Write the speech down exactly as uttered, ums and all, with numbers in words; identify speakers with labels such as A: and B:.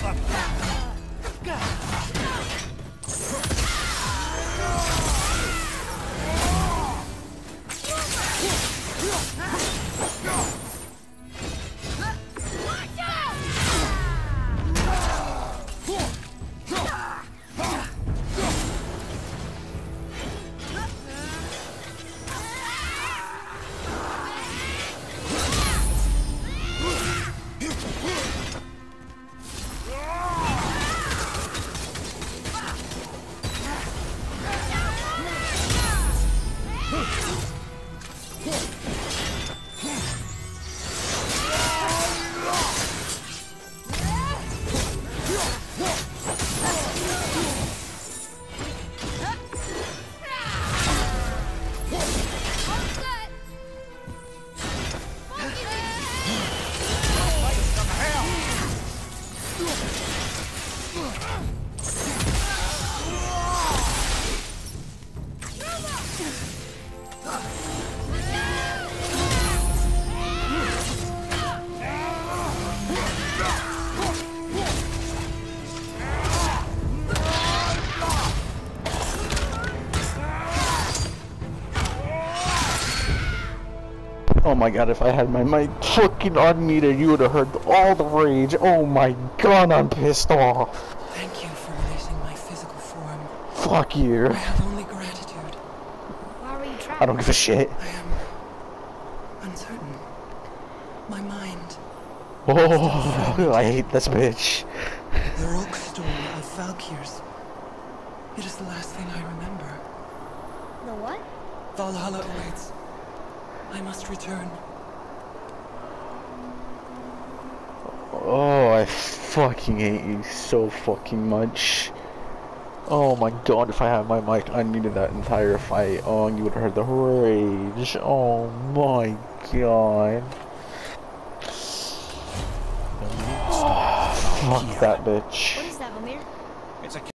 A: Oh my god, if I had my mic fucking unmuted, you would have heard all the rage. Oh my god, I'm pissed off.
B: Thank you for releasing my physical form.
A: Fuck you.
B: I have only gratitude.
C: Why were you trapped?
A: I don't give a shit.
B: I am uncertain. My mind.
A: Oh, I hate this bitch.
B: The rock stone of Valkyrs. It is the last thing I remember.
C: The what?
B: Valhalla awaits. I must return.
A: Oh, I fucking hate you so fucking much. Oh my god, if I had my mic unmuted that entire fight, oh, you would have heard the rage. Oh my god.
D: Oh,
A: Fuck that bitch.